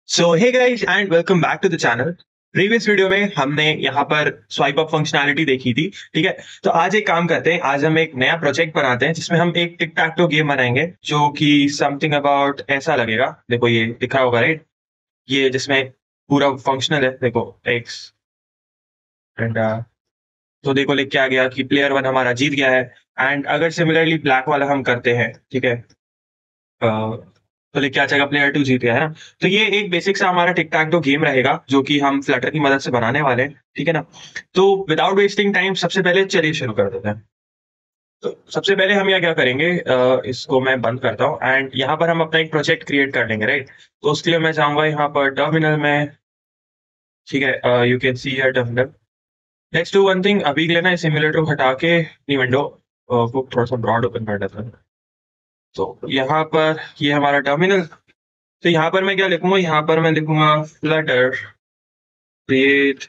So hey guys and welcome back to the channel. Previous video में हमने यहाँ पर स्वाइप अप फंक्शनैलिटी देखी थी। ठीक है, तो आज एक काम करते हैं। आज हम एक नया प्रोजेक्ट बनाते हैं जिसमें हम एक टिक टैक टो गेम बनाएंगे जो कि समथिंग अबाउट ऐसा लगेगा। देखो ये दिखा होगा राइट, ये जिसमें पूरा फंक्शनल है। देखो एक्स एंड तो देखो लिख के आ गया कि प्लेयर वन हमारा जीत गया है। एंड अगर सिमिलरली ब्लैक वाला हम करते हैं, ठीक है, तो लिख के आ जाएगा प्लेयर टू जीत गया है ना। तो ये एक बेसिक सा हमारा टिक टैक टो गेम रहेगा जो कि हम फ्लटर की मदद से बनाने वाले हैं। ठीक है ना, तो विदाउट वेस्टिंग टाइम सबसे पहले चलिए शुरू कर देते हैं। तो सबसे पहले हम यहाँ क्या करेंगे, इसको मैं बंद करता हूँ एंड यहाँ पर हम अपना एक प्रोजेक्ट क्रिएट कर लेंगे राइट। तो उसके लिए मैं जाऊंगा यहाँ पर टर्मिनल में। ठीक है, you can see your terminal. Let's do one thing, अभी के लिए ना सिमुलेटर को हटा के अपनी विंडो को थोड़ा सा ब्रॉड ओपन कर देता हूँ। तो यहाँ पर ये हमारा टर्मिनल। तो यहाँ पर मैं क्या लिखूंगा, यहाँ पर मैं लिखूंगा फ्लटर क्रिएट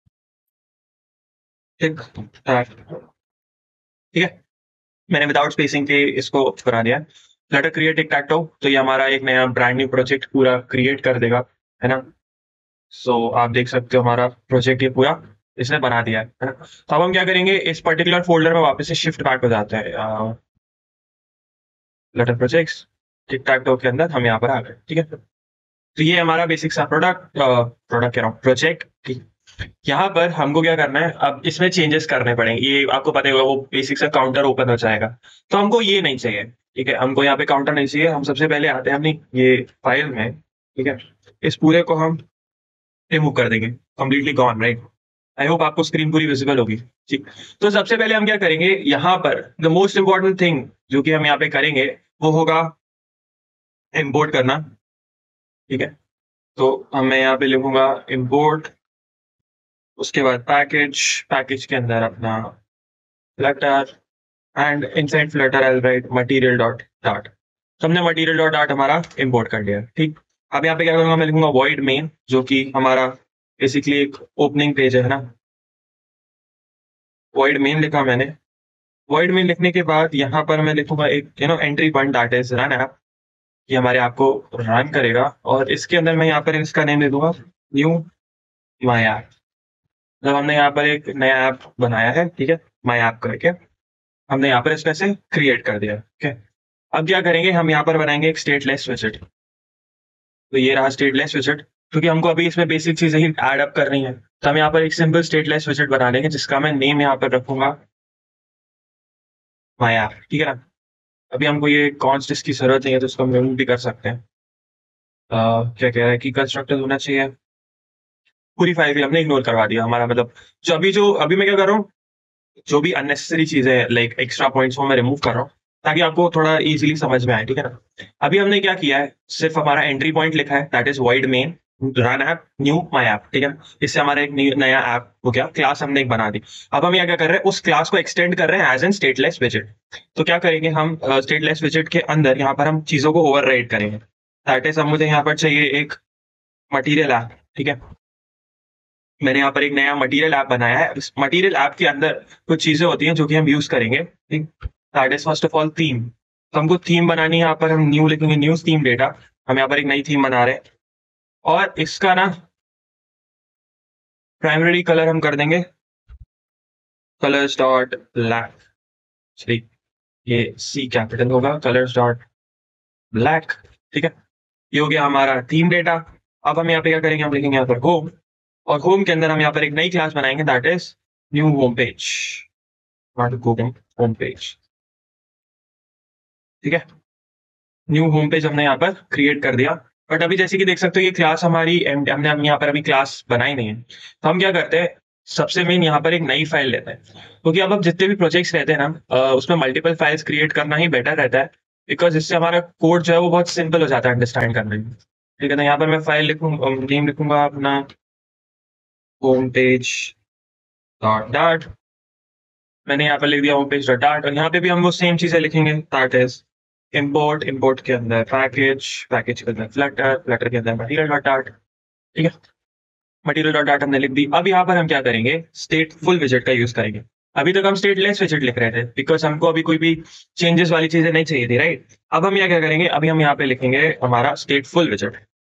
टिक टैक। ठीक है, मैंने विदाउट स्पेसिंग के इसको बना दिया। Flutter create tic tac toe, तो ये हमारा एक नया ब्रांड न्यू प्रोजेक्ट पूरा क्रिएट कर देगा, है ना। सो आप देख सकते हो हमारा प्रोजेक्ट ये पूरा इसने बना दिया है ना। तो अब हम क्या करेंगे, इस पर्टिकुलर फोल्डर में वापस से शिफ्ट बैक हो जाते हैं। Flutter projects tic tac toe के अंदर हम यहाँ पर आ गए। ठीक है, तो ये हमारा बेसिक सा प्रोडक्ट कह रहा हूँ प्रोजेक्ट। यहाँ पर हमको क्या करना है, अब इसमें चेंजेस करने पड़ेंगे। ये आपको पता होगा, वो बेसिक सा काउंटर ओपन हो जाएगा। तो हमको ये नहीं चाहिए। ठीक है, हमको यहाँ पे काउंटर नहीं चाहिए। हम सबसे पहले आते हैं अपनी ये फाइल में। ठीक है, इस पूरे को हम रिमूव कर देंगे, completely gone right. I hope आपको स्क्रीन पूरी विजिबल होगी। ठीक, तो सबसे पहले हम क्या करेंगे, यहाँ पर द मोस्ट इंपॉर्टेंट थिंग जो कि हम यहाँ पे करेंगे वो होगा इम्पोर्ट करना। ठीक है, तो मैं यहाँ पे लिखूंगा इम्पोर्ट, उसके बाद पैकेज के अंदर अपना Flutter and inside Flutter I write material dot डाट। तो हमने मटेरियल डॉट डाट हमारा इंपोर्ट कर लिया। ठीक, अब यहाँ पे क्या करूंगा, मैं लिखूंगा वॉइड मेन, जो कि हमारा बेसिकली एक ओपनिंग पेज है ना। वॉइड मेन लिखा मैंने। वॉइड मेन लिखने के बाद यहाँ पर मैं लिखूंगा एक entry point data is run app. ये हमारे ऐप को रन करेगा और इसके अंदर मैं यहाँ पर इसका नेम दे दूंगा न्यू माई ऐप। जब हमने यहाँ पर एक नया ऐप बनाया है, ठीक है, माई ऐप करके हमने यहाँ पर इसमें से क्रिएट कर दिया। ठीक है, अब क्या करेंगे, हम यहाँ पर बनाएंगे एक स्टेटलेस विजिट। तो ये रहा स्टेटलेस विजिट, क्योंकि हमको अभी इसमें बेसिक चीजें ही ऐड अप करनी है। तो हम यहाँ पर एक सिंपल स्टेटलेस विजिट बना लेंगे जिसका मैं नेम यहाँ पर रखूंगा माई ऐप। ठीक है ना, अभी हमको ये कॉन्स्ट इसकी जरूरत नहीं है तो इसको हम रिमूव भी कर सकते हैं। क्या कह रहा है कि कंस्ट्रक्टर होना चाहिए, पूरी फाइल भी हमने इग्नोर करवा दिया। हमारा मतलब जो अभी मैं क्या कर रहा हूँ, जो भी अननेसेसरी चीजें लाइक एक्स्ट्रा पॉइंट्स को मैं रिमूव कर रहा हूँ ताकि आपको थोड़ा इजीली समझ में आए। ठीक है ना, अभी हमने क्या किया है, सिर्फ हमारा एंट्री पॉइंट लिखा है that is void main run app new my app. ठीक है, इससे हमारा एक नया ऐप हो गया, क्लास हमने एक बना दी। अब हम यहाँ क्या कर रहे हैं, उस क्लास को एक्सटेंड कर रहे हैं एज एन स्टेटलेस विजिट। तो क्या करेंगे हम, स्टेटलेस विजिट के अंदर यहाँ पर हम चीजों को ओवरराइड करेंगे। दैट इज, हम मुझे यहाँ पर चाहिए एक मटीरियल ऐप। ठीक है, मैंने यहाँ पर एक नया मटेरियल ऐप बनाया है। इस मटेरियल ऐप के अंदर कुछ चीजें होती हैं जो कि हम यूज करेंगे। ठीक, that is first of all theme. तो हमको थीम बनानी है, यहाँ पर हम न्यू लिखेंगे, न्यू थीम डेटा। हम यहाँ पर एक नई थीम बना रहे हैं और इसका ना प्राइमरी कलर हम कर देंगे कलर्स डॉट ब्लैक। सॉरी, ये सी कैपिटल होगा, कलर्स डॉट ब्लैक। ठीक है, ये हो गया हमारा थीम डेटा। अब हम यहाँ पे क्या करेंगे, हम लिखेंगे यहाँ पर होम, और होम के अंदर हम यहाँ पर एक नई क्लास बनाएंगे that is new home page, not Google home page. ठीक है, न्यू होम पेज हमने यहाँ पर क्रिएट कर दिया। बट अभी जैसे कि देख सकते हो ये क्लास हमारी हमने हम यहाँ पर अभी क्लास बनाई नहीं है। तो हम क्या करते हैं, सबसे मेन यहाँ पर एक नई फाइल लेते हैं, क्योंकि अब जितने भी प्रोजेक्ट्स रहते हैं ना, उसमें मल्टीपल फाइल्स क्रिएट करना ही बेटर रहता है, बिकॉज इससे हमारा कोड जो है वो बहुत सिंपल हो जाता है अंडरस्टैंड करने में। ठीक है, तो यहाँ पर मैं फाइल लिखूंगा, नेम लिखूंगा अपना होम पेज डॉट डाट। मैंने यहाँ पर लिख दिया होम पेज डॉट डाट, और यहाँ पे भी हम वो सेम चीजें लिखेंगे दैट इज इंपोर्ट के अंदर पैकेज के अंदर फ्लटर के अंदर मटेरियल डॉट डाट। ठीक है, मटेरियल डॉट डाट हमने लिख दी। अब यहाँ पर हम क्या करेंगे, स्टेटफुल विजिट का यूज करेंगे। अभी तक हम स्टेटलेस विजिट लिख रहे थे बिकॉज हमको अभी कोई भी चेंजेस वाली चीजें नहीं चाहिए थी राइट। अब हम यहाँ क्या करेंगे, अभी हम यहाँ पे लिखेंगे हमारा स्टेटफुल विजिट।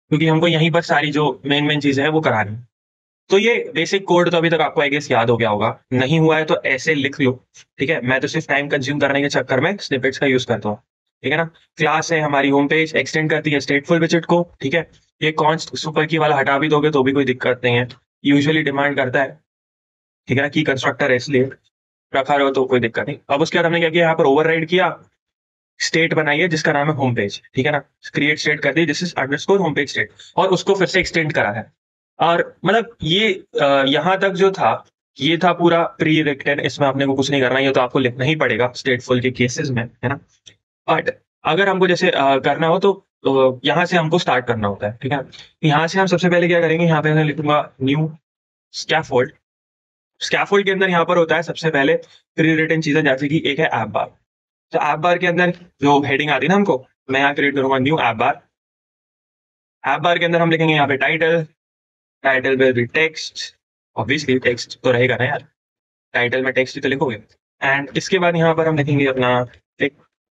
क्योंकि हमको यहीं पर सारी जो मेन चीजें हैं वो करानी है। तो ये बेसिक कोड तो अभी तक आपको आई गेस याद हो गया होगा, नहीं हुआ है तो ऐसे लिख लो। ठीक है, मैं तो सिर्फ टाइम कंज्यूम करने के चक्कर में स्निपेट्स का यूज करता हूँ। ठीक है ना। क्लास है हमारी होम पेज, एक्सटेंड करती है स्टेटफुल विजिट को। ठीक है, ये कॉन्स्ट सुपर की वाला हटा भी दोगे तो भी कोई दिक्कत नहीं है, यूजुअली डिमांड करता है। ठीक है ना, की कंस्ट्रक्टर है इसलिए रखा रहो तो कोई दिक्कत नहीं। अब उसके बाद हमने क्या किया, यहाँ पर ओवरराइड किया, स्टेट बनाई है जिसका नाम है होम पेज। ठीक है ना, क्रिएट स्टेट कर दी, this is underscore home page state, और उसको फिर से एक्सटेंड करा है। और मतलब ये यहाँ तक जो था ये था पूरा प्री रिटेन, इसमें आपने को कुछ नहीं करना, ये तो आपको लिखना ही पड़ेगा स्टेटफुल के केसेस में, है ना। बट अगर हमको जैसे करना हो तो यहाँ से हमको स्टार्ट करना होता है। ठीक है, यहाँ से हम सबसे पहले क्या करेंगे, यहाँ पे मैं लिखूंगा न्यू स्कैफोल्ड। स्कैफोल्ड के अंदर यहाँ पर होता है सबसे पहले प्री रिटन चीजें, जैसे कि एक है ऐप बार। तो ऐप बार के अंदर जो हेडिंग आती है ना हमको, मैं यहाँ क्रिएट करूंगा new app bar. App bar के अंदर हम लिखेंगे यहाँ पे title, title will be text, obviously text तो रहेगा ना यार, टाइटल में टेक्स्ट ही तो लिखोगे। एंड इसके बाद यहाँ पर हम लिखेंगे अपना टिक,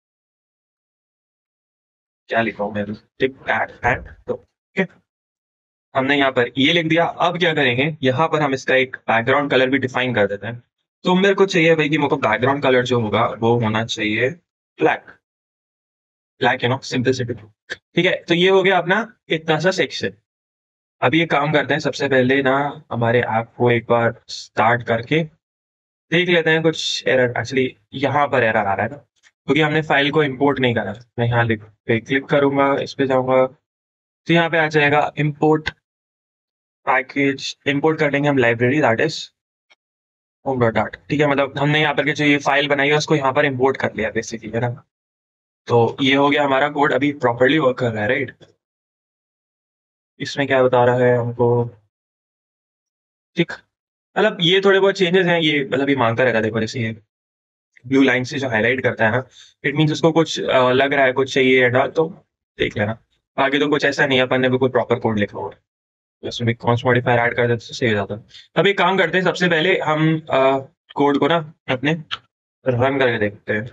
क्या लिखा हूँ मैं, टिक टैग एंड तो ठीक है, हमने यहाँ पर ये लिख दिया। अब क्या करेंगे, यहाँ पर हम इसका एक बैकग्राउंड कलर भी डिफाइन कर देते हैं। तो मेरे को चाहिए भाई कि मेरे को बैकग्राउंड कलर जो होगा वो होना चाहिए black, black you know, simplicity. ठीक है, तो ये हो गया अपना इतना सा सेक्शन। अभी ये काम करते हैं, सबसे पहले ना हमारे ऐप को एक बार स्टार्ट करके देख लेते हैं कुछ एरर। एक्चुअली यहाँ पर एरर आ रहा है ना, क्योंकि हमने फाइल को इंपोर्ट नहीं करा। मैं यहाँ लिख पे क्लिक करूंगा, इस पे जाऊंगा तो यहाँ पे आ जाएगा इंपोर्ट पैकेज। इंपोर्ट कर लेंगे हम library, that is home dot डाट। ठीक है, मतलब हमने यहाँ पर के जो ये फाइल बनाई है उसको यहाँ पर इंपोर्ट कर लिया बेसिकली, है ना। तो ये हो गया हमारा कोड, अभी प्रॉपरली वर्क कर रहा है, राइट। इसमें क्या बता रहा है हमको, ठीक, मतलब ये थोड़े बहुत चेंजेस हैं, ये मतलब ये मांगता रहता है। देखो जैसे ये ब्लू लाइन से जो हाईलाइट करता है ना, इट मीन्स उसको कुछ लग रहा है, कुछ चाहिए एडा, तो देख लेना। बाकी तो कुछ ऐसा नहीं है, अपन ने बिल्कुल प्रॉपर कोड लिखा हुआ है, तो उसमें भी कॉन्स्ट मॉडिफायर ऐड कर देते तो सही हो जाता है। अब एक काम करते हैं, सबसे पहले हम कोड को ना अपने रन करके देखते हैं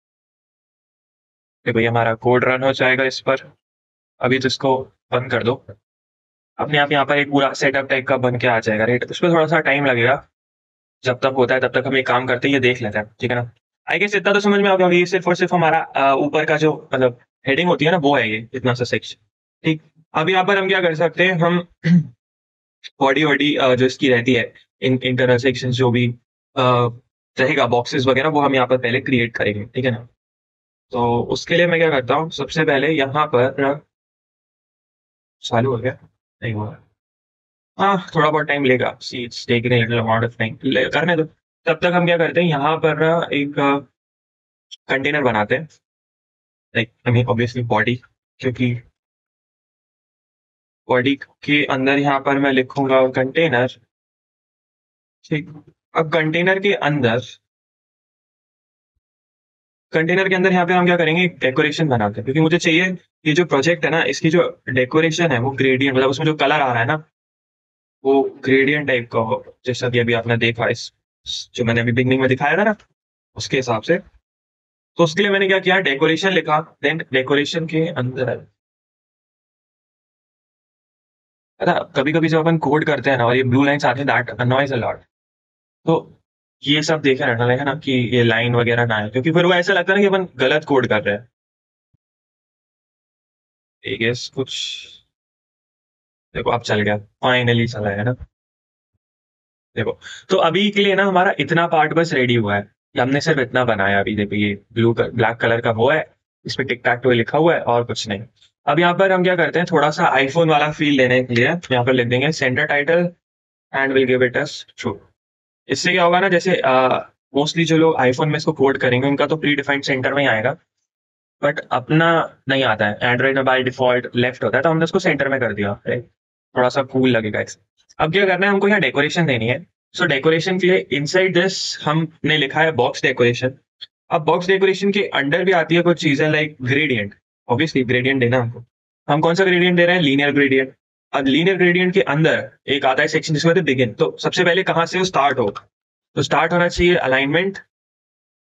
कि भाई हमारा कोड रन हो जाएगा इस पर। अभी तो इसको बंद कर दो, अपने आप यहाँ पर एक पूरा सेटअप टाइप का बन के आ जाएगा, राइट। उस पर थोड़ा सा टाइम लगेगा, जब तक होता है तब तक हम एक काम करते हैं, ये देख लेते हैं। ठीक है ना, आई गेस इतना तो समझ में आ गया, ये सिर्फ और सिर्फ हमारा ऊपर का जो मतलब हेडिंग होती है ना वो है, ये इतना सा सेक्शन। ठीक, अब यहाँ पर हम क्या कर सकते हैं, हम बॉडी वॉडी जो इसकी रहती है, इंटरनल सेक्शन जो भी रहेगा, बॉक्सेस वगैरह, वो हम यहाँ पर पहले क्रिएट करेंगे। ठीक है ना, तो उसके लिए मैं क्या करता हूँ, सबसे पहले यहाँ पर चालू हो गया, नहीं हुआ, हाँ थोड़ा बहुत टाइम लेगा, see it's taking a little amount of time, करने दो। तब तक हम क्या करते हैं, यहाँ पर एक कंटेनर बनाते हैं, like I mean obviously body, क्योंकि बॉडी के अंदर यहाँ पर मैं लिखूंगा कंटेनर। ठीक, अब कंटेनर के अंदर यहाँ पे हम क्या करेंगे, डेकोरेशन बनाते हैं, क्योंकि मुझे चाहिए ये जो प्रोजेक्ट है ना, इसकी जो डेकोरेशन है वो ग्रेडियंट, मतलब उसमें जो कलर आ रहा है ना वो ग्रेडियंट टाइप का हो, जैसा कि अभी आपने देखा इस जो मैंने अभी बिगनिंग में दिखाया था ना, उसके हिसाब से। तो उसके लिए मैंने क्या किया, डेकोरेशन लिखा, देन डेकोरेशन के अंदर है ना, कभी कभी जब अपन कोड करते हैं ना और ये ब्लू लाइन्स आते हैं, दैट अनॉयज अ लॉट। तो ये सब देखे रहना है ना कि ये लाइन वगैरह ना आए, क्योंकि फिर वो ऐसा लगता है ना कि अपन गलत कोड कर रहे हैं। आई गेस कुछ, देखो अब चल गया, फाइनली चला है ना। देखो, तो अभी के लिए ना हमारा इतना पार्ट बस रेडी हुआ है, कि हमने सिर्फ इतना बनाया। अभी देखो ये ब्लैक कलर का वो है, इस पे टिक टैक टू लिखा हुआ है और कुछ नहीं। अब यहाँ पर हम क्या करते हैं, थोड़ा सा आईफोन वाला फील लेने के लिए यहाँ पर लिख देंगे centre title and will give it as true. इससे क्या होगा ना, जैसे मोस्टली जो लोग आईफोन में इसको कोड करेंगे उनका तो प्री डिफाइंड सेंटर में ही आएगा, बट अपना नहीं आता है, एंड्रॉइड में बाय डिफॉल्ट लेफ्ट होता है, तो हमने उसको सेंटर में कर दिया, right? थोड़ा सा कूल लगेगा इसे। अब क्या करना है, हमको यहाँ डेकोरेशन देनी है। सो डेकोरेशन के लिए इनसाइड दिस हमने लिखा है बॉक्स डेकोरेशन। अब बॉक्स डेकोरेशन के अंडर भी आती है कुछ चीजें लाइक ग्रेडियंट, ऑब्वियसली ग्रेडियंट देना हमको। हम कौन सा ग्रेडियंट दे रहे हैं, लीनियर ग्रेडियंट। अब लीनियर ग्रेडियंट के अंदर एक आता है सेक्शन जिसको कहते हैं बिगिन। तो सबसे पहले कहाँ से वो स्टार्ट हो, तो स्टार्ट होना चाहिए अलाइनमेंट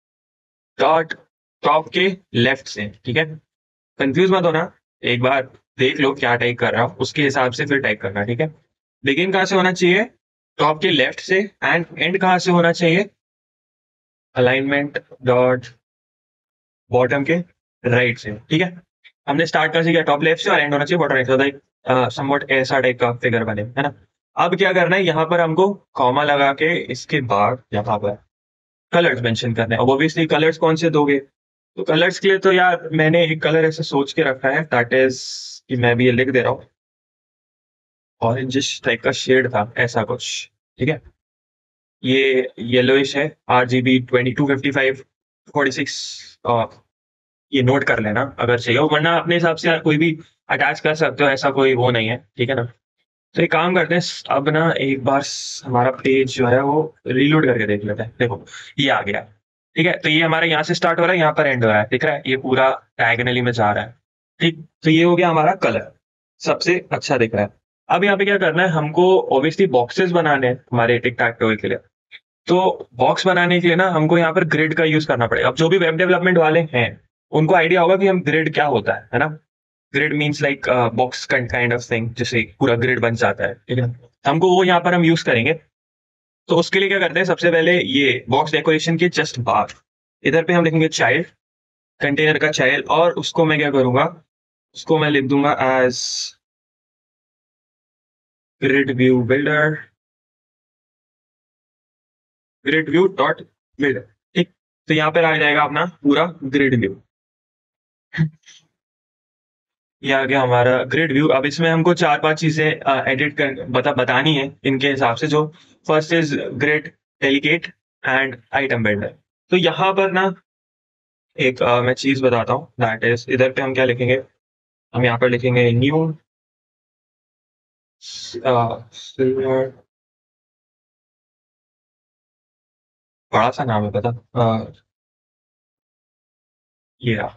डॉट टॉप के लेफ्ट से। ठीक है, कंफ्यूज मत होना, एक बार देख लो क्या टाइप कर रहा हो, उसके हिसाब से फिर टाइप करना, ठीक है। बिगिन कहाँ से होना चाहिए? टॉप के लेफ्ट से। एंड एंड कहाँ से होना चाहिए? अलाइनमेंट डॉट बॉटम के राइट से, ठीक है। हमने स्टार्ट कर दिया टॉप लेफ्ट से और एंड होना चाहिए बॉटम राइट से, समवट ऐसा टाइप का फिगर बने, है ना। अब क्या करना है, यहाँ पर हमको कॉमा लगा के इसके बाद यहाँ पर कलर्स मेंशन करने हैं। अब ऑब्वियसली कलर्स कौन से दोगे? तो कलर्स के लिए तो यार मैंने एक कलर ऐसे सोच के रखा है, दैट इज कि मैं भी ये लिख दे रहा हूँ, ऑरेंजिश टाइप का शेड था ऐसा कुछ, ठीक है। ये येलोइश है, RGB 2255 46। ये नोट कर लेना अगर चाहिए हो, वरना अपने हिसाब से यार कोई भी अटैच कर सकते हो, ऐसा कोई वो नहीं है, ठीक है ना। तो एक काम करते हैं, अब ना एक बार हमारा पेज जो है वो रीलोड करके देख लेते हैं। देखो ये आ गया, ठीक है। तो ये हमारा यहाँ से स्टार्ट हो रहा है, यहाँ पर एंड हो रहा है, दिख रहा है, ये पूरा डायगोनली में जा रहा है, ठीक। तो ये हो गया हमारा कलर, सबसे अच्छा दिख रहा है। अब यहाँ पे क्या करना है, हमको ऑब्वियसली बॉक्सेस बनाने हैं हमारे टिक टैक टोय के लिए। तो बॉक्स बनाने के लिए ना हमको यहाँ पर ग्रिड का यूज करना पड़ेगा। अब जो भी वेब डेवलपमेंट वाले हैं उनको आइडिया होगा कि हम ग्रिड क्या होता है ना। Grid means like box kind of thing, जैसे पूरा ग्रिड बन जाता है, ठीक है। हमको वो यहाँ पर हम यूज करेंगे। तो उसके लिए क्या करते हैं, सबसे पहले ये बॉक्स डेकोरेशन के जस्ट बाहर इधर पे हम लिखेंगे चाइल्ड, कंटेनर का चाइल्ड, और उसको मैं क्या करूंगा, उसको मैं लिख दूंगा as grid view builder, grid view dot builder, ठीक। तो यहाँ पर आ जाएगा अपना पूरा ग्रिड व्यू। ये आ गया हमारा ग्रिड व्यू। अब इसमें हमको चार पांच चीजें एडिट कर बतानी है इनके हिसाब से। जो first is grid delegate and item builder. तो यहाँ पर ना एक मैं चीज बताता हूँ, दैट इज इधर पे हम क्या लिखेंगे, हम यहाँ पर लिखेंगे न्यू सिल्वर, बड़ा सा नाम है पता, ये रहा।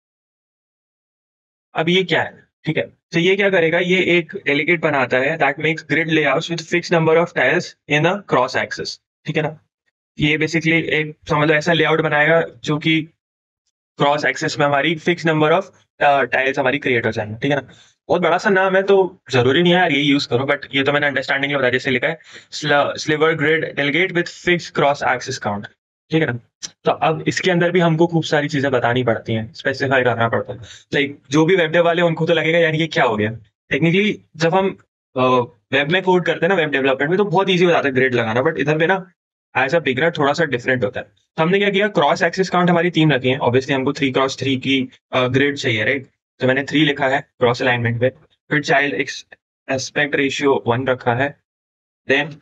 अब ये क्या है, ठीक है। तो ये क्या करेगा, ये एक डेलीगेट बनाता है that makes grid layouts with fix number of tiles in a cross axis, ठीक है ना। ये बेसिकली एक समझ लो ऐसा लेआउट बनाएगा जो कि क्रॉस एक्सेस में हमारी फिक्स नंबर ऑफ टाइल्स हमारी क्रिएट हो जाएंगे, ठीक है ना। बहुत बड़ा सा नाम है तो जरूरी नहीं है यार ये यूज करो, बट ये तो मैंने अंडरस्टैंडिंग में बताया, जैसे लिखा है sliver grid delegate with fix cross axis count, ठीक है ना। तो अब इसके अंदर भी हमको खूब सारी चीजें बतानी पड़ती हैं, स्पेसिफाई करना पड़ता है। लाइक जो भी वेब डेव वाले उनको तो लगेगा यार ये क्या हो गया। टेक्निकली जब हम वेब में कोड करते हैं ना, वेब डेवलपमेंट में, तो बहुत ईजी हो जाता है ग्रिड लगाना, बट इधर पे ना एज अ बिगनर थोड़ा सा डिफरेंट होता है। तो हमने क्या किया, क्रॉस एक्सिस काउंट हमारी 3 रखी है, ऑब्वियसली हमको 3x3 की ग्रिड चाहिए, राइट। तो मैंने 3 लिखा है क्रॉस अलाइनमेंट पे। फिर चाइल्ड एस्पेक्ट रेशियो 1 रखा है। Then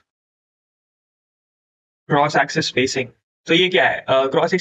cross axis spacing. तो ये क्या है,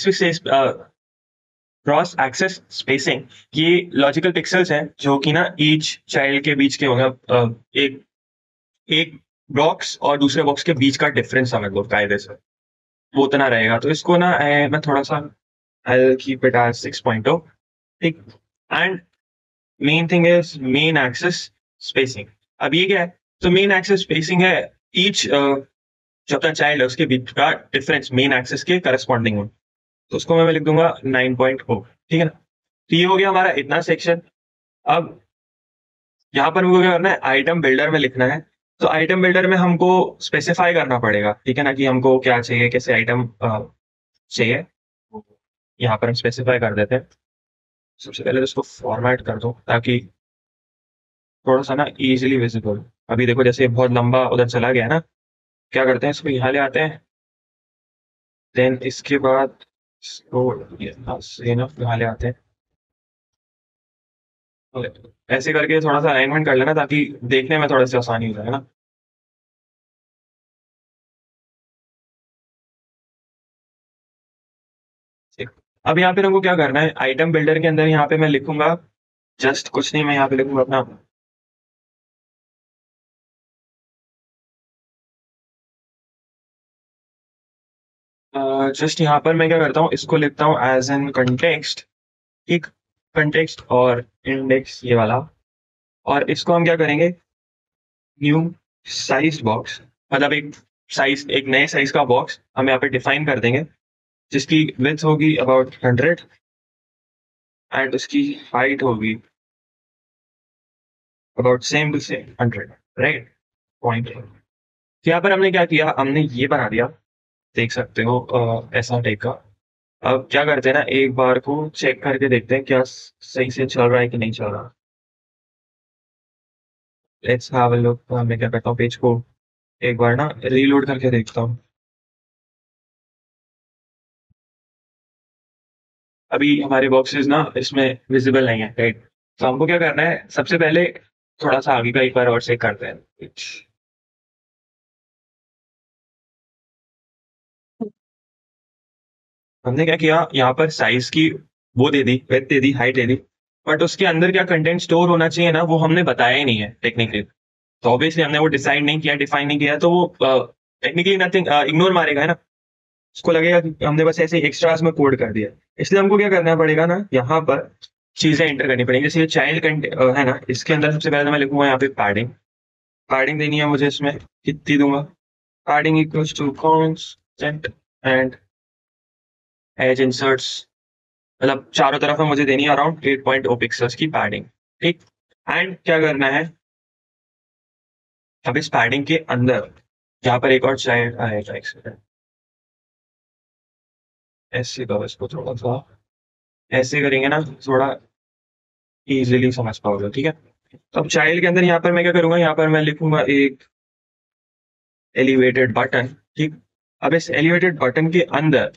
क्रॉस एक्सेस स्पेसिंग, ये लॉजिकल पिक्सेल्स हैं जो कि ना ईच चाइल्ड के बीच के होंगे। एक एक बॉक्स और दूसरे बॉक्स के बीच का डिफरेंस समझ लो कायदे से, वो उतना रहेगा। तो इसको ना मैं थोड़ा सा I'll keep it as 6.0, ठीक। And main thing is main axis spacing. अब ये क्या है, तो मेन एक्सेस स्पेसिंग है ईच जो अपना चाइल्ड है उसके बीच का डिफरेंस मेन एक्सेस के करस्पॉन्डिंग में। तो उसको मैं लिख दूंगा 9.0, ठीक है ना। तो ये हो गया हमारा इतना सेक्शन। अब यहाँ पर हमको क्या करना है, आइटम बिल्डर में लिखना है। तो आइटम बिल्डर में हमको स्पेसिफाई करना पड़ेगा, ठीक है ना, कि हमको क्या चाहिए, कैसे आइटम चाहिए। यहाँ पर हम स्पेसिफाई कर देते हैं। सबसे पहले तो इसको फॉर्मेट कर दो ताकि थोड़ा सा ना इजीली विजिबल। अभी देखो जैसे बहुत लंबा उधर चला गया ना, क्या करते हैं, इसको यहाँ ले आते हैं। देन इसके बाद इसको यहाँ ले आते हैं। ऐसे करके थोड़ा सा अलाइनमेंट कर लेना ताकि देखने में थोड़ा सा आसानी हो जाए ना। ठीक। अब यहाँ पे हमको क्या करना है, आइटम बिल्डर के अंदर यहाँ पे मैं लिखूंगा जस्ट कुछ नहीं, मैं यहाँ पे लिखूंगा अपना जस्ट यहाँ पर मैं क्या करता हूँ, इसको लिखता हूँ एज एन कंटेक्स्ट, ठीक। कंटेक्स्ट और इंडेक्स ये वाला। और इसको हम क्या करेंगे, न्यू साइज बॉक्स, मतलब एक साइज, एक नए साइज का बॉक्स हम यहाँ पे डिफाइन कर देंगे, जिसकी विड्थ होगी अबाउट 100 एंड उसकी हाइट होगी about same to same 100, right, point. तो यहाँ पर हमने क्या किया, हमने ये बना दिया, देख सकते हो ऐसा टाइप का। अब क्या करते हैं ना, एक बार को चेक करके देखते हैं क्या सही से चल रहा है कि नहीं चल रहा। Let's have a look. मैं क्या करता हूँ, पेज को एक बार ना रीलोड करके देखता हूँ। अभी हमारे बॉक्सेस ना इसमें विजिबल नहीं है, राइट। तो हमको क्या करना है, सबसे पहले थोड़ा सा आगे का एक बार और चेक करते हैं। हमने क्या किया, यहाँ पर साइज की वो दे दी, विड्थ दे दी, हाइट दे दी, बट उसके अंदर क्या कंटेंट स्टोर होना चाहिए ना, वो हमने बताया ही नहीं है टेक्निकली। तो ऑब्वियसली हमने वो डिसाइड नहीं किया, डिफाइन नहीं किया, तो वो टेक्निकली नथिंग इग्नोर मारेगा, है ना। उसको लगेगा कि हमने बस ऐसे एक्स्ट्रास में कोड कर दिया। इसलिए हमको क्या करना पड़ेगा ना, यहाँ पर चीजें एंटर करनी पड़ेंगी। जैसे ये चाइल्ड कंटेंट है ना, इसके अंदर सबसे पहले तो मैं लिखूंगा यहाँ पे पैडिंग। पैडिंग देनी है मुझे, इसमें कितनी दूंगा, padding equals to constant and edge inserts, मतलब चारों तरफ में मुझे देनी है अराउंड 8.0 पिक्सल्स की पैडिंग, ठीक। एंड क्या करना है, अब इस पैडिंग के अंदर यहाँ पर एक और चाइल्ड आएगा, एक सेकंड, ऐसे करो इसको थोड़ा सा, ऐसे करेंगे ना थोड़ा इजीली समझ पाओगे, ठीक है। तो अब चाइल्ड के अंदर यहाँ पर मैं क्या करूंगा, यहाँ पर मैं लिखूंगा एक एलिवेटेड बटन, ठीक। अब इस एलिवेटेड बटन के अंदर,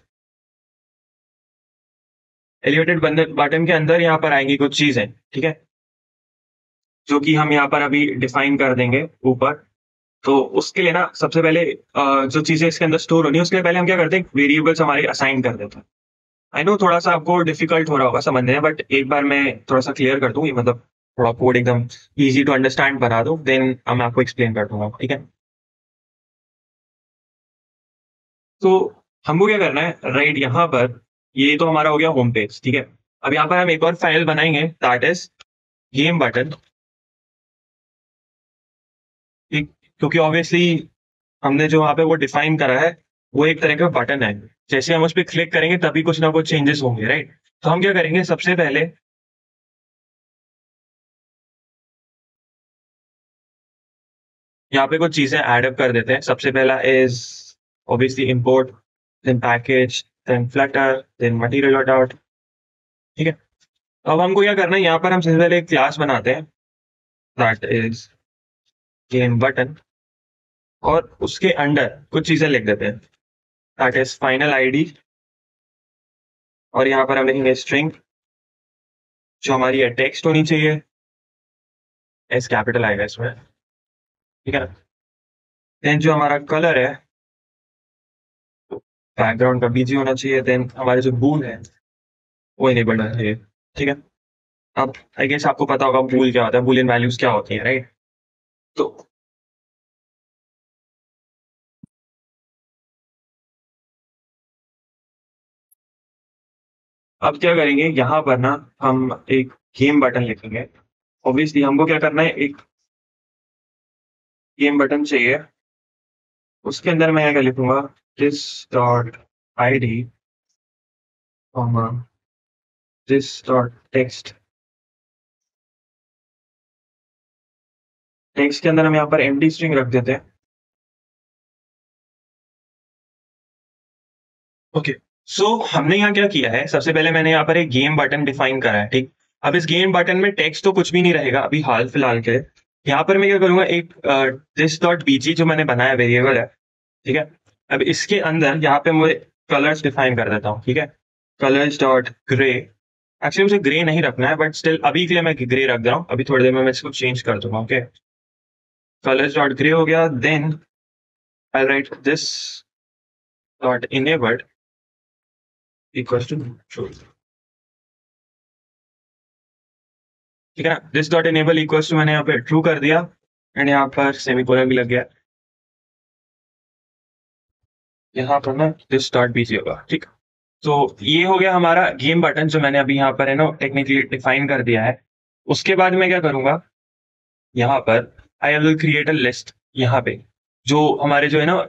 एलिवेटेड बटन के अंदर यहाँ पर आएंगी कुछ चीजें, ठीक है, जो कि हम यहाँ पर अभी डिफाइन कर देंगे ऊपर। तो उसके लिए ना सबसे पहले जो चीजें इसके अंदर स्टोर होनी है, उसके लिए पहले हम क्या करते हैं, वेरिएबल्स हमारे असाइन कर देते हैं। आई नो थोड़ा सा आपको डिफिकल्ट हो रहा होगा समझने में, बट एक बार मैं थोड़ा सा क्लियर कर दूं, ये मतलब थोड़ा कोड एकदम इजी टू अंडरस्टैंड बना दूं, देन मैं आपको एक्सप्लेन कर दूंगा, ठीक है। तो हमको क्या करना है, राइट, यहाँ पर ये तो हमारा हो गया होम पेज, ठीक है। अब यहाँ पर हम एक और फाइल बनाएंगे, दैट इज गेम बटन, ठीक। क्योंकि ऑब्वियसली हमने जो वहाँ पे वो डिफाइन करा है, वो एक तरह का बटन है। जैसे हम उस पर क्लिक करेंगे तभी कुछ ना कुछ चेंजेस होंगे, राइट। तो हम क्या करेंगे, सबसे पहले यहाँ पे कुछ चीजें ऐड अप कर देते हैं। सबसे पहला is obviously import, then package, then Flutter, then material dot, ठीक है। अब हमको क्या करना है, यहाँ पर हम सबसे पहले एक क्लास बनाते हैं, दैट इज गेम बटन, और उसके अंडर कुछ चीजें लिख देते हैं, दैट इज फाइनल आईडी, और यहाँ पर हम लिखेंगे स्ट्रिंग, जो हमारी टेक्स्ट होनी चाहिए, एस कैपिटल आएगा इसमें, ठीक है। देन जो हमारा कलर है, बैकग्राउंड का बीजी होना चाहिए। देन हमारे जो बूल है वो इनेबल्ड होना चाहिए, ठीक है। अब आई गेस आपको पता होगा बूल क्या होता है, बूलियन वैल्यूज क्या होती है, राइट। तो अब क्या करेंगे, यहाँ पर ना हम एक गेम बटन लिखेंगे। ऑब्वियसली हमको क्या करना है, एक गेम बटन चाहिए। उसके अंदर मैं क्या लिखूंगा, this dot ID, this dot text. Text के अंदर हम यहाँ पर एम्प्टी स्ट्रिंग रख देते हैं, ओके। सो हमने यहाँ क्या किया है, सबसे पहले मैंने यहाँ पर एक गेम बटन डिफाइन करा है, ठीक। अब इस गेम बटन में टेक्स्ट तो कुछ भी नहीं रहेगा अभी हाल फिलहाल के लिए। यहाँ पर मैं क्या करूंगा, एक दिस डॉट बीजी जो मैंने बनाया वेरिएबल है, ठीक है। अब इसके अंदर यहाँ पे मुझे कलर्स डिफाइन कर देता हूँ, ठीक है। कलर्स डॉट ग्रे, एक्चुअली मुझे ग्रे नहीं रखना है, बट स्टिल अभी के लिए मैं ग्रे रख दे रहा हूँ, अभी थोड़ी देर में मैं इसको चेंज कर दूंगा, ओके। कलर्स डॉट ग्रे हो गया, then I write this dot enabled equals to true, ठीक है ना। This dot enable equals to मैंने यहाँ पे ट्रू कर दिया, एंड यहाँ पर सेमीकोलन भी लग गया। यहाँ पर ना दिस डॉट बीजी होगा, ठीक। तो ये हो गया हमारा गेम बटन, जो मैंने अभी यहाँ पर है ना टेक्निकली डिफाइन कर दिया है। उसके बाद मैं क्या करूंगा, यहाँ पर I will create a list, यहाँ पे जो हमारे जो है ना,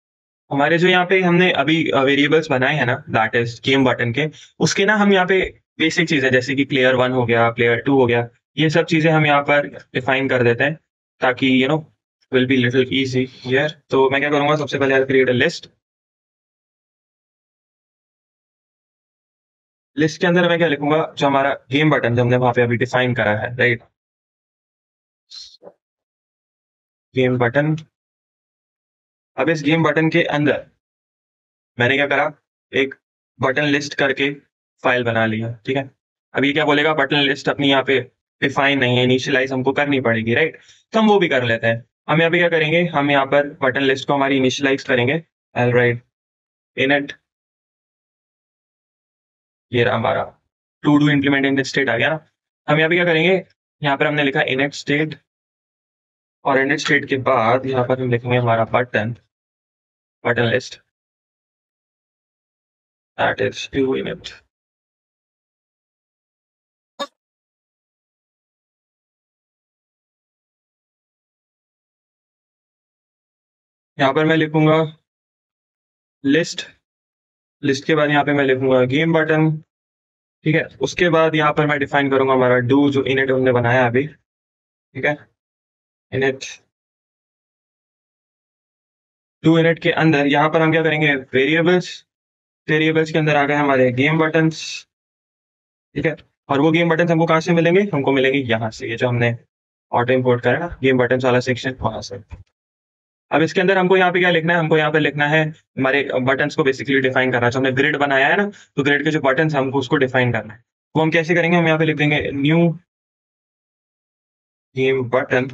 हमारे जो यहाँ पे हमने अभी वेरिएबल्स बनाए हैं ना, दैट इज गेम बटन के, उसके ना हम यहाँ पे बेसिक चीज़ें जैसे कि प्लेयर 1 हो गया, प्लेयर 2 हो गया, ये सब चीज़ें हम यहाँ पर डिफाइन कर देते हैं ताकि will be little easy here. तो मैं क्या करूँगा, सबसे पहले I create a list. List के अंदर मैं क्या लिखूँगा, जो हमारा गेम बटन जो हमने वहाँ पे अभी डिफाइन करा है, राइट? Game button. अब इस गेम बटन के अंदर मैंने क्या करा, एक बटन लिस्ट करके फाइल बना लिया, ठीक है? अब ये क्या बोलेगा, बटन लिस्ट अपनी यहाँ पे डिफाइन नहीं है, इनिशियलाइज हमको करनी पड़ेगी, राइट? तो हम वो भी कर लेते हैं। हम यहाँ पे क्या करेंगे, हम यहाँ पर बटन लिस्ट को हमारी इनिशियलाइज करेंगे। आई राइट इनिट, ये रहा हमारा to do implement in state आ गया ना। हम यहाँ पे क्या करेंगे, यहाँ पर हमने लिखा इनिट स्टेट, और इनिट स्टेट के बाद यहाँ पर हम लिखेंगे हमारा button list, that is to init. यहाँ पर मैं लिखूंगा लिस्ट, लिस्ट के बाद यहाँ पे मैं लिखूंगा गेम बटन, ठीक है? उसके बाद यहाँ पर मैं डिफाइन करूंगा हमारा डू, जो इनिट हमने बनाया अभी, ठीक है? इनिट, डू इनिट के अंदर यहाँ पर हम क्या करेंगे, वेरिएबल्स। वेरिएबल्स के अंदर आ गए हमारे गेम बटन्स, ठीक है? और वो गेम बटन हमको कहाँ से मिलेंगे, हमको मिलेंगे यहाँ से, ये जो हमने ऑटो इंपोर्ट करा ना गेम बटन वाला सेक्शन, वहां से। अब इसके अंदर हमको यहाँ पे क्या लिखना है, हमको यहाँ पे लिखना है हमारे बटन्स को बेसिकली डिफाइन करना है। जो हमने ग्रिड बनाया है ना, तो ग्रिड के जो बटन्स हमको उसको डिफाइन करना है। वो हम कैसे करेंगे, हम यहाँ पे लिख देंगे न्यू गेम बटन।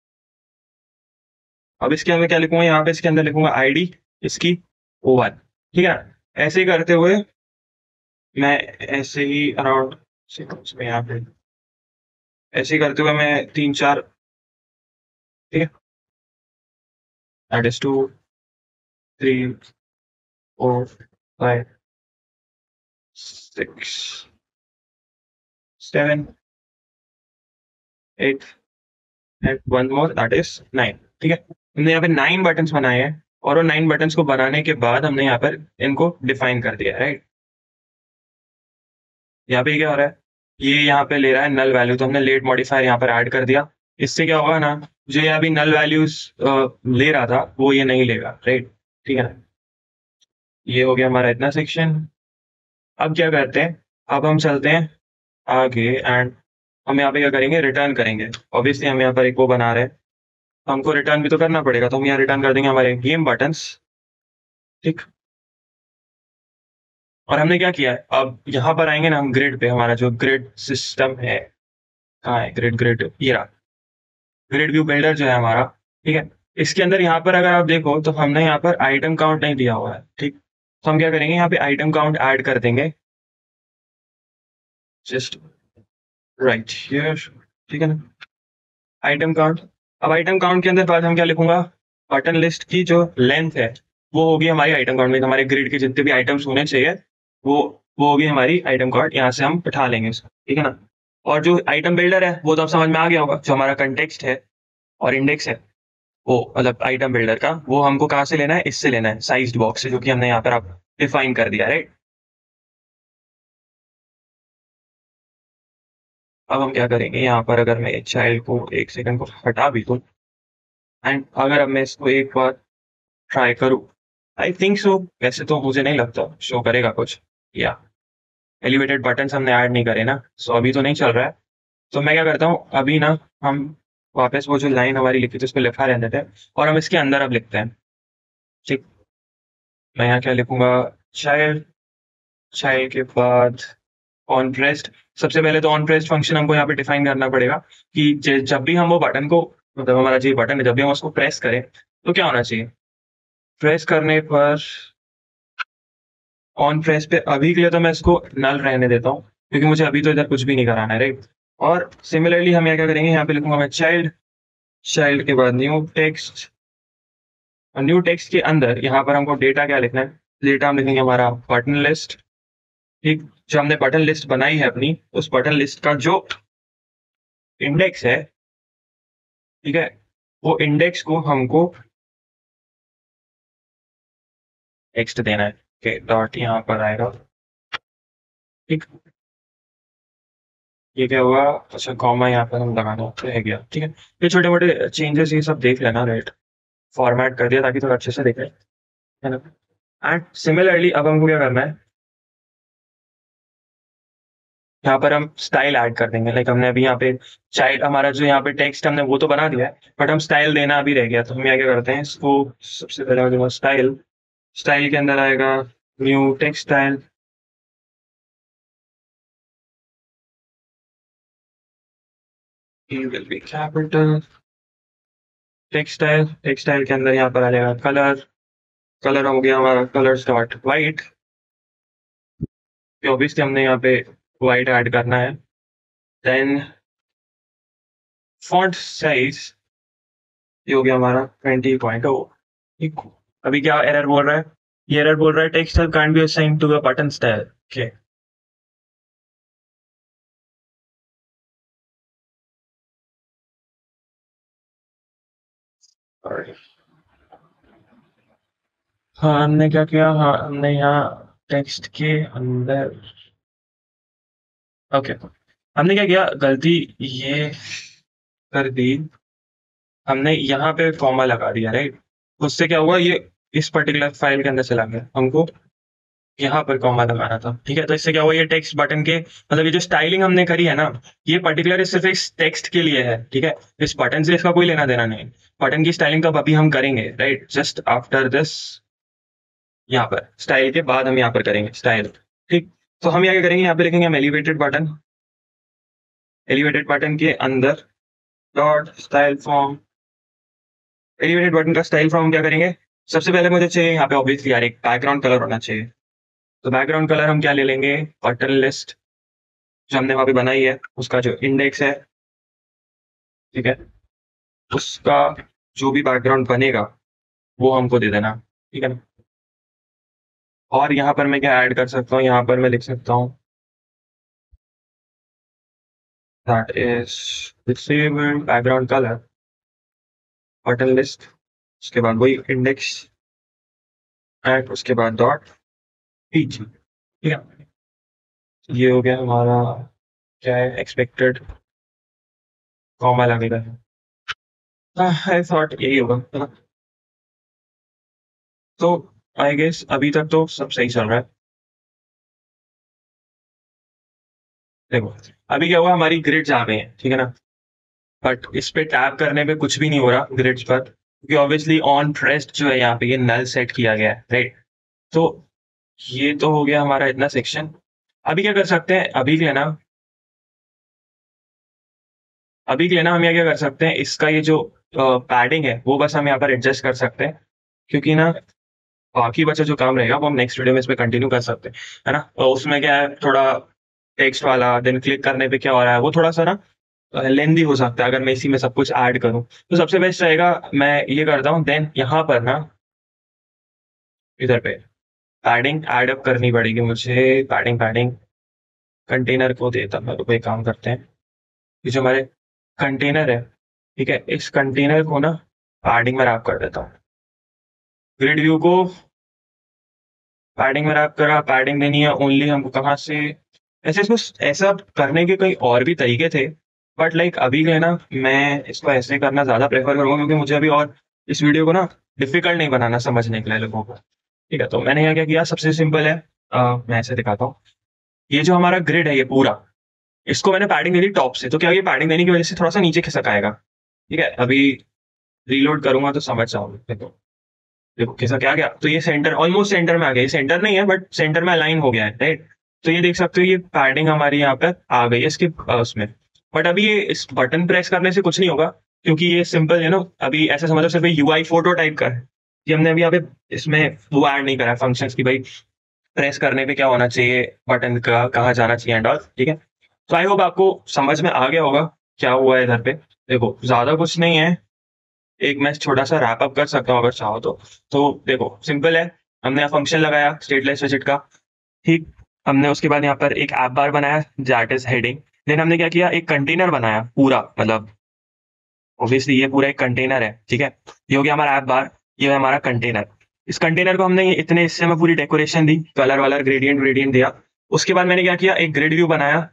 अब इसके अंदर क्या लिखूंगा, यहाँ पे इसके अंदर लिखूंगा आईडी इसकी O1, ठीक है? ऐसे ही करते हुए मैं, ऐसे ही अराउंड यहाँ पे ऐसे ही करते हुए मैं 3 4, ठीक है, that is 2 3 4 5 6 7 8 and one more, that is 9, ठीक है? हमने यहाँ पे 9 बटन्स बनाए हैं, और वो 9 बटन्स को बनाने के बाद हमने यहाँ पर इनको डिफाइन कर दिया, राइट? यहाँ पे क्या हो रहा है, ये यहाँ पे ले रहा है नल वैल्यू, तो हमने लेट मॉडिफायर यहाँ पर ऐड कर दिया। इससे क्या होगा ना, जो ये अभी नल वैल्यूज ले रहा था वो ये नहीं लेगा, राइट? ठीक है ना? ये हो गया हमारा इतना सेक्शन। अब क्या करते हैं, अब हम चलते हैं आगे, एंड हम यहाँ पे क्या करेंगे, रिटर्न करेंगे। ऑब्वियसली हम यहाँ पर एक वो बना रहे हैं, तो हमको रिटर्न भी तो करना पड़ेगा, तो हम यहाँ रिटर्न कर देंगे हमारे गेम बटन्स, ठीक। और हमने क्या किया है, अब यहाँ पर आएंगे ना हम ग्रिड पे, हमारा जो ग्रिड सिस्टम है, कहाँ है ग्रिड, ग्रिड ये रहा, ग्रिड व्यू बिल्डर जो है हमारा, ठीक है? इसके अंदर यहाँ पर अगर आप देखो तो हमने यहाँ पर आइटम काउंट नहीं दिया हुआ है, ठीक? तो हम क्या करेंगे, यहाँ पे आइटम काउंट ऐड कर देंगे, जस्ट राइट हियर, ठीक है ना? Item count. अब आइटम काउंट के अंदर बाद हम क्या लिखूंगा, बटन लिस्ट की जो लेंथ है वो होगी हमारी आइटम काउंट में, हमारे ग्रिड के जितने भी आइटम्स होने चाहिए वो वो होगी हमारी आइटम काउंट, यहाँ से हम उठा लेंगे इसको, ठीक है ना? और जो आइटम बिल्डर है वो तो अब समझ में आ गया होगा, जो हमारा कंटेक्स्ट है और इंडेक्स है, वो मतलब आइटम बिल्डर का, वो हमको कहाँ से लेना है, इससे लेना है, साइज्ड बॉक्स से, जो कि हमने यहाँ पर आप डिफाइन कर दिया, राइट? अब हम क्या करेंगे, यहाँ पर अगर मैं चाइल्ड को एक सेकंड को हटा भी दूं, एंड अगर अब मैं इसको एक बार ट्राई करूँ, आई थिंक सो, वैसे तो मुझे नहीं लगता शो करेगा कुछ, या एलिवेटेड बटन हमने ऐड नहीं करे ना, सो अभी तो नहीं चल रहा है। तो मैं क्या करता हूँ अभी ना, हम वापस वो जो लाइन हमारी लिखी थी उस पर लिखा रहने देते हैं, और हम इसके अंदर अब लिखते हैं, ठीक। मैं यहाँ क्या लिखूंगा, चाइल्ड, चाइल्ड के बाद ऑन प्रेस्ड। सबसे पहले तो ऑन प्रेस्ड फंक्शन हमको यहाँ पे डिफाइन करना पड़ेगा कि जब भी हम वो बटन को, मतलब हमारा जो बटन है, जब भी हम उसको प्रेस करें तो क्या होना चाहिए, प्रेस करने पर ऑन प्रेस पे, अभी के लिए तो मैं इसको नल रहने देता हूँ क्योंकि मुझे अभी तो इधर कुछ भी नहीं कराना है, राइट? और सिमिलरली हम यहाँ क्या करेंगे, यहाँ पे लिखूंगा मैं चाइल्ड, चाइल्ड के बाद न्यू टेक्स्ट, और न्यू टेक्स्ट के अंदर यहाँ पर हमको डेटा क्या लिखना है, डेटा हम लिखेंगे हमारा बटन लिस्ट, ठीक। जो हमने बटन लिस्ट बनाई है अपनी, उस बटन लिस्ट का जो इंडेक्स है, ठीक है, वो इंडेक्स को हमको टेक्स्ट देना है, ओके, डॉट यहाँ पर आएगा, ठीक। ये क्या हुआ, अच्छा कॉमा यहाँ पर हम लगाना रह गया, ठीक है। ये छोटे मोटे चेंजेस ये सब देख लेना, राइट। फॉर्मेट कर दिया ताकि थोड़ा अच्छे से दिखे, है ना। एंड सिमिलरली अब हमको क्या करना है, यहाँ पर हम स्टाइल ऐड कर देंगे। लाइक हमने अभी यहाँ पे चाइल्ड, हमारा जो यहाँ पे टेक्स्ट हमने वो तो बना दिया है, बट हम स्टाइल देना अभी रह गया। तो हम यहाँ क्या करते हैं, इसको सबसे पहले हो जाएगा स्टाइल। स्टाइल के अंदर आएगा new text style, will be capital. Textile, textile के अंदर यहाँ पर आ जाएगा कलर। कलर हो गया हमारा कलर्स डॉट वाइट। ऑब्वियसली हमने यहाँ पे वाइट ऐड करना है। देन फॉन्ट साइज, ये हो गया हमारा 20.0। ठीक। अभी क्या एरर बोल रहा है, ये एरर बोल रहा है text style can't be assigned to the button style. Okay, हाँ हमने क्या किया, हाँ हमने यहाँ टेक्स्ट के अंदर, ओके हमने क्या किया गलती ये कर दी, हमने यहाँ पे कॉमा लगा दिया, राइट। उससे क्या हुआ, ये इस पर्टिकुलर फाइल के अंदर चला गया, हमको यहाँ पर कॉमा लगाना था, ठीक है। तो इससे क्या हुआ, ये टेक्स्ट बटन के मतलब ये जो स्टाइलिंग हमने करी है ना, ये पर्टिकुलर सिर्फ इस टेक्स्ट के लिए है, ठीक है। इस बटन से इसका कोई लेना देना नहीं। बटन की स्टाइलिंग तो अभी हम करेंगे, राइट, जस्ट आफ्टर दिस। यहाँ पर स्टाइल के बाद हम यहाँ पर करेंगे स्टाइल, ठीक। तो हम यहाँ क्या करेंगे, यहाँ पे लिखेंगे हम एलिवेटेड बटन। एलिवेटेड बटन के अंदर dot style form. Elevated button का स्टाइल फॉर्म क्या करेंगे, सबसे पहले मुझे चाहिए यहाँ पे ऑब्वियसली यार एक बैकग्राउंड कलर होना चाहिए। तो बैकग्राउंड कलर हम क्या ले लेंगे, बटन लिस्ट जो हमने वहां पे बनाई है उसका जो इंडेक्स है, ठीक है, उसका जो भी बैकग्राउंड बनेगा वो हमको दे देना, ठीक है ना। और यहाँ पर मैं क्या ऐड कर सकता हूँ, यहाँ पर मैं लिख सकता हूँ that is disabled background colour button list, उसके बाद वही इंडेक्स एंड उसके बाद डॉट पीजी, ठीक है। ये हो गया हमारा क्या है, एक्सपेक्टेड कॉमा लगेगा। आई थॉट यही होगा, है ना। तो आई गेस अभी तक तो सब सही चल रहा है। देखो अभी क्या हुआ, हमारी ग्रिड्स आ गई हैं, ठीक है ना। बट इस पे टैप करने पे कुछ भी नहीं हो रहा ग्रिड्स पर, क्योंकि ऑब्वियसली ऑन प्रेस्ड जो है यहाँ पे ये नल सेट किया गया है, राइट। तो ये तो हो गया हमारा इतना सेक्शन। अभी क्या कर सकते हैं, अभी के लिए ना हम यहाँ क्या कर सकते हैं, इसका ये जो पैडिंग है वो बस हम यहाँ पर एडजस्ट कर सकते हैं, क्योंकि ना बाकी बचा जो काम रहेगा वो हम नेक्स्ट वीडियो में इस पे कंटिन्यू कर सकते हैं, है ना। और उसमें क्या है, थोड़ा टेक्स्ट वाला देन क्लिक करने पे क्या हो रहा है वो थोड़ा सा ना लेंदी हो सकता है अगर मैं इसी में सब कुछ ऐड करूं। तो सबसे बेस्ट रहेगा मैं ये करता हूँ, देन यहाँ पर ना इधर पे पैडिंग ऐड अप करनी पड़ेगी मुझे। पैडिंग पैडिंग कंटेनर को देता मैं, तो कोई काम करते हैं, ये जो हमारे कंटेनर है, ठीक है, इस कंटेनर को ना पैडिंग में रैप कर देता हूँ। ग्रिड व्यू को पैडिंग में रैप करा, पैडिंग देनी है ओनली हमको कहाँ से, ऐसे इसको ऐसा करने के कई और भी तरीके थे, बट लाइक अभी के लिए ना मैं इसको ऐसे करना ज्यादा प्रेफर करूंगा, क्योंकि मुझे अभी और इस वीडियो को ना डिफिकल्ट नहीं बनाना समझने के लिए लोगों को, ठीक है। तो मैंने यहाँ क्या किया, सबसे सिंपल है, मैं ऐसे दिखाता हूँ। ये जो हमारा ग्रिड है ये पूरा, इसको मैंने पैडिंग दे दी टॉप से, तो क्या ये पैडिंग देने की वजह से थोड़ा सा नीचे खिसक आएगा, ठीक है। अभी रीलोड करूंगा तो समझ जाओगे। देखो देखो कैसा क्या गया, तो ये सेंटर ऑलमोस्ट सेंटर में आ गया, ये सेंटर नहीं है बट सेंटर में अलाइन हो गया है, राइट। तो ये देख सकते हो ये पैडिंग हमारी यहाँ पर आ गई है इसके उसमें। बट अभी ये इस बटन प्रेस करने से कुछ नहीं होगा, क्योंकि ये सिंपल है ना, अभी ऐसा समझो सिर्फ यूआई फोटो टाइप का है, कि हमने अभी यहाँ पे इसमें वो ऐड नहीं करा है फंक्शंस की भाई प्रेस करने पे क्या होना चाहिए, बटन का कहाँ जाना चाहिए एंड ऑल, ठीक है। तो आई होप आपको समझ में आ गया होगा क्या हुआ है इधर पे। देखो ज्यादा कुछ नहीं है, एक मैं छोटा सा रैप अप कर सकता हूँ अगर चाहो तो देखो सिंपल है, हमने यहाँ फंक्शन लगाया स्टेटलेस विजिट का, ठीक। हमने उसके बाद यहाँ पर एक ऐप बार बनाया दैट इज हेडिंग। देन हमने क्या किया, एक कंटेनर बनाया पूरा, मतलब ऑब्वियसली ये पूरा एक कंटेनर है, ठीक है। ये हो गया हमारा ऐप बार, ये है हमारा कंटेनर। इस कंटेनर को हमने ये इतने हिस्से में पूरी डेकोरेशन दी, कलर वालर ग्रेडियंट ग्रेडियंट दिया। उसके बाद मैंने क्या किया, एक ग्रिड व्यू बनाया,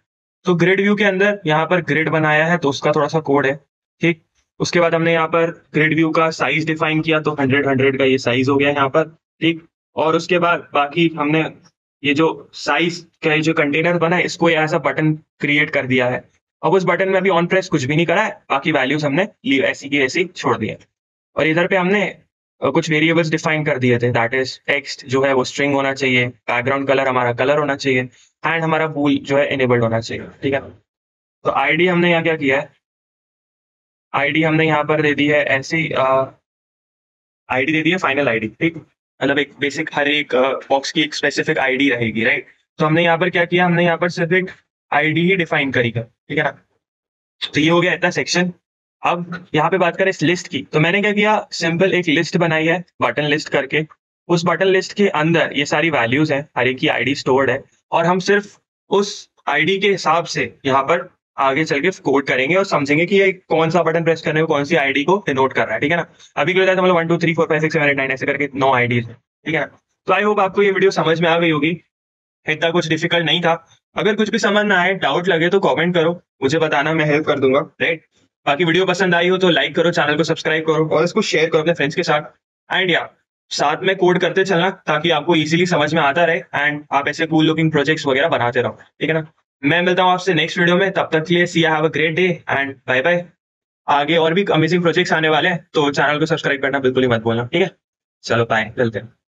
तो ग्रिड व्यू के अंदर यहाँ पर ग्रिड बनाया है तो उसका थोड़ा सा कोड है, ठीक। उसके बाद हमने यहाँ पर ग्रिड व्यू का साइज डिफाइन किया तो 100 का ये साइज हो गया यहाँ पर, ठीक। और उसके बाद बाकी हमने ये जो साइज का जो कंटेनर बना है इसको ऐसा बटन क्रिएट कर दिया है। अब उस बटन में अभी ऑन प्रेस कुछ भी नहीं करा है, बाकी वैल्यूज हमने ऐसी की ऐसी छोड़ दी है। और इधर पे हमने कुछ वेरिएबल्स डिफाइन कर दिए थे, दैट इज टेक्स्ट जो है वो स्ट्रिंग होना चाहिए, बैकग्राउंड कलर हमारा कलर होना चाहिए, एंड हमारा बूल जो है इनेबल्ड होना चाहिए, ठीक है। तो आईडी हमने यहाँ क्या किया है, आईडी हमने यहाँ पर दे दी है ऐसी आईडी दे दी है फाइनल आईडी, ठीक। मतलब एक बेसिक हर एक बॉक्स की एक स्पेसिफिक आईडी रहेगी, राइट। तो हमने यहाँ पर क्या किया, हमने यहाँ पर सिर्फ एक आईडी ही डिफाइन करी है, ठीक है ना। तो ये हो गया इतना सेक्शन। अब यहाँ पे बात करें इस लिस्ट की, तो मैंने क्या किया, सिंपल एक लिस्ट बनाई है बटन लिस्ट करके। उस बटन लिस्ट के अंदर ये सारी वैल्यूज हैं, हर एक की आईडी स्टोर्ड है, और हम सिर्फ उस आईडी के हिसाब से यहाँ पर आगे चल के कोड करेंगे और समझेंगे कि ये कौन सा बटन प्रेस करने को कौन सी आईडी को डिनोट कर रहा है, ठीक है ना। अभी के लिए मतलब 1 2 3 4 5 6 7 8 9 ऐसे करके 9 आईडीज है, ठीक है ना। तो आई होप आपको ये वीडियो समझ में आ गई होगी, इतना कुछ डिफिकल्ट नहीं था। अगर कुछ भी समझ ना आए, डाउट लगे तो कमेंट करो, मुझे बताना, मैं हेल्प कर दूंगा, राइट। बाकी वीडियो पसंद आई हो तो लाइक करो, चैनल को सब्सक्राइब करो और इसको शेयर करो अपने फ्रेंड्स के साथ। एंड या साथ में कोड करते चलना ताकि आपको इजीली समझ में आता रहे एंड आप ऐसे कूल लुकिंग प्रोजेक्ट्स वगैरह बनाते रहो, ठीक है ना। मैं मिलता हूँ आपसे नेक्स्ट वीडियो में, तब तक के लिए see have a great day and bye bye. आगे और भी अमेजिंग प्रोजेक्ट्स आने वाले हैं तो चैनल को सब्सक्राइब करना बिल्कुल ही मत भूलना, ठीक है। चलो बाय, मिलते हैं।